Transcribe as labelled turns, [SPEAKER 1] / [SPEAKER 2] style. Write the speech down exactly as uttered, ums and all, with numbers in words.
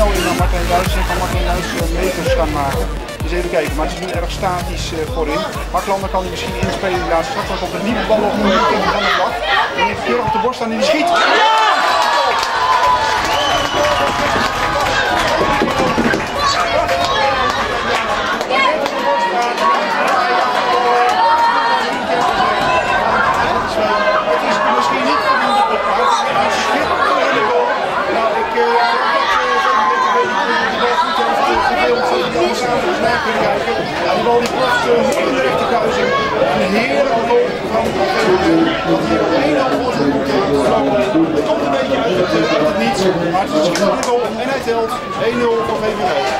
[SPEAKER 1] vertrouwen in aan Martijn Duits en kan Martijn Duits meters gaan maken. Dus even kijken, maar het is nu erg statisch uh, voorin. Haklander kan hij misschien inspelen, die laatste straks komt een nieuwe bal op uh, Kevin van der Vlag. En heeft Björk op de borst staan en die schiet. Die bal die ploft in de rechterkruising. Een heerlijke goal van dat hier op één nul voorsprong komt. Het komt een beetje uit het, uit het niets, maar het is een schitterende goal en hij telt één nul voor V V V.